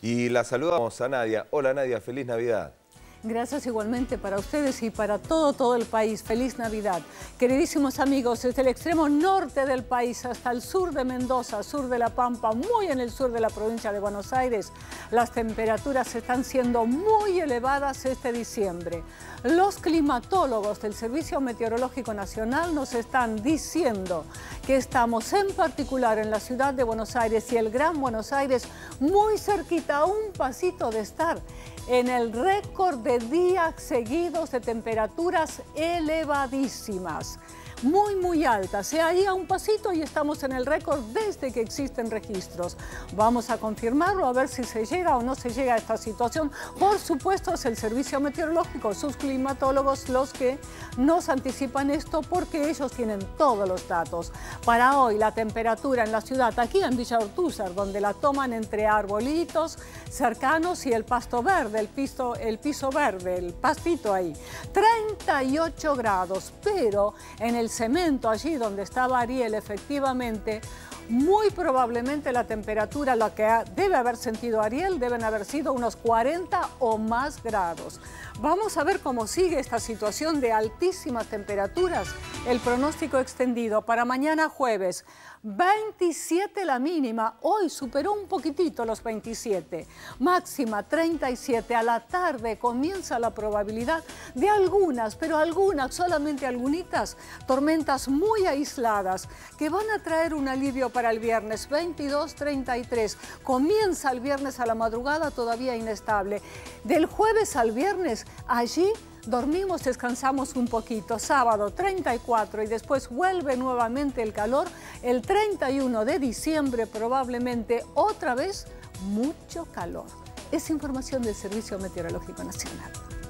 Y la saludamos a Nadia. Hola Nadia, feliz Navidad. Gracias igualmente para ustedes y para todo el país. Feliz Navidad. Queridísimos amigos, desde el extremo norte del país hasta el sur de Mendoza, sur de La Pampa, muy en el sur de la provincia de Buenos Aires, las temperaturas están siendo muy elevadas este diciembre. Los climatólogos del Servicio Meteorológico Nacional nos están diciendo que estamos en particular en la ciudad de Buenos Aires y el Gran Buenos Aires muy cerquita, a un pasito de estar en el récord de días seguidos de temperaturas elevadísimas, muy altas. Ahí a un pasito y estamos en el récord desde que existen registros. Vamos a confirmarlo, a ver si se llega o no se llega a esta situación. Por supuesto, es el Servicio Meteorológico, sus climatólogos, los que nos anticipan esto porque ellos tienen todos los datos. Para hoy, la temperatura en la ciudad, aquí en Villa Urtúzar, donde la toman entre arbolitos cercanos y el pasto verde, el piso verde, el pastito ahí, 38 grados, pero en el cemento, allí donde estaba Ariel, efectivamente, muy probablemente la temperatura, la que debe haber sentido Ariel, deben haber sido unos 40 o más grados. Vamos a ver cómo sigue esta situación de altísimas temperaturas. El pronóstico extendido para mañana jueves, 27 la mínima, hoy superó un poquitito los 27, máxima 37, a la tarde comienza la probabilidad de algunas, pero algunas, solamente algunitas, tormentas muy aisladas que van a traer un alivio para el viernes, 22, 33, comienza el viernes a la madrugada todavía inestable, del jueves al viernes allí dormimos, descansamos un poquito, sábado 34 y después vuelve nuevamente el calor, el 31 de diciembre probablemente otra vez mucho calor. Es información del Servicio Meteorológico Nacional.